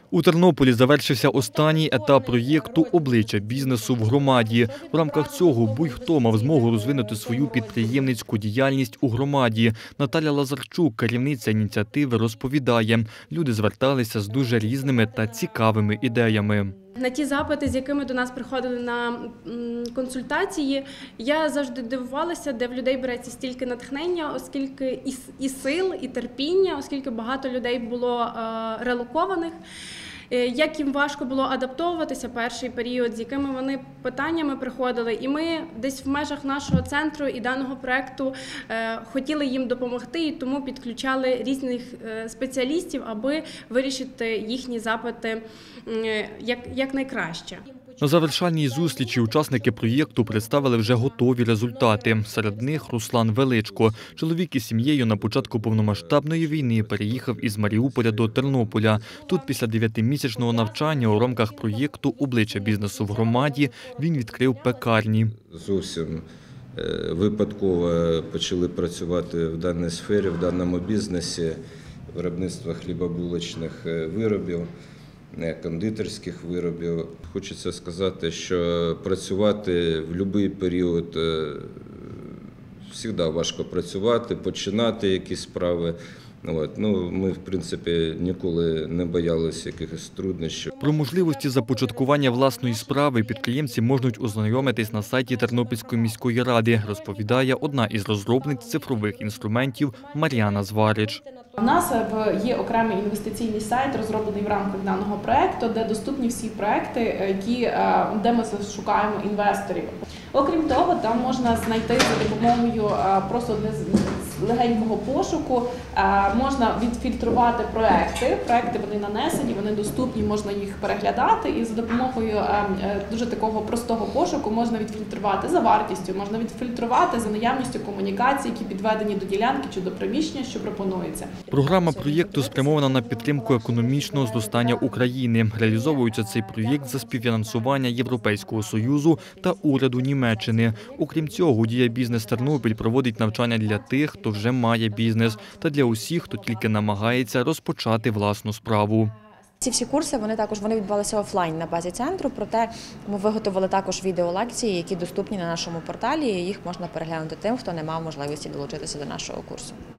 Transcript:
У Тернополі завершився останній етап проєкту «Обличчя бізнесу в громаді». В рамках цього будь-хто мав змогу розвинути свою підприємницьку діяльність у громаді. Наталя Лазарчук, керівниця ініціативи, розповідає, люди зверталися з дуже різними та цікавими ідеями. На ті запити, з якими до нас приходили на консультації, я завжди дивувалася, де в людей береться стільки натхнення, оскільки і сил, і терпіння, оскільки багато людей було релокованих. Як їм важко було адаптовуватися перший період, з якими вони питаннями приходили. І ми десь в межах нашого центру і даного проєкту хотіли їм допомогти, і тому підключали різних спеціалістів, аби вирішити їхні запити якнайкраще. На завершальній зустрічі учасники проєкту представили вже готові результати. Серед них Руслан Величко. Чоловік із сім'єю на початку повномасштабної війни переїхав із Маріуполя до Тернополя. Тут після 9-місячного навчання у рамках проєкту «Обличчя бізнесу в громаді» він відкрив пекарні. Зовсім випадково почали працювати в даній сфері, в даному бізнесі, виробництва хлібобулочних виробів, кондитерських виробів. Хочеться сказати, що працювати в будь-який період завжди важко працювати, починати якісь справи. Ми, в принципі, ніколи не боялися якихось труднощів. Про можливості започаткування власної справи підприємці можуть ознайомитись на сайті Тернопільської міської ради, розповідає одна із розробниць цифрових інструментів Мар'яна Зварич. У нас є окремий інвестиційний сайт, розроблений в рамках даного проєкту, де доступні всі проєкти, де ми шукаємо інвесторів. Окрім того, там можна знайти за допомогою просто легенького пошуку, можна відфільтрувати проєкти. Проєкти вони нанесені, вони доступні, можна їх переглядати, і за допомогою дуже такого простого пошуку можна відфільтрувати за вартістю, можна відфільтрувати за наявністю комунікацій, які підведені до ділянки чи до приміщення, що пропонується. Програма проєкту спрямована на підтримку економічного зростання України. Реалізовується цей проєкт за співфінансування Європейського Союзу та уряду Німеччини. Окрім цього, «Дія Бізнес Тернопіль» проводить навчання для тих, хто вже має бізнес, та для усіх, хто тільки намагається розпочати власну справу. Ці всі курси вони відбувалися офлайн на базі центру, проте ми виготовили також відеолекції, які доступні на нашому порталі, і їх можна переглянути тим, хто не мав можливості долучитися до нашого курсу.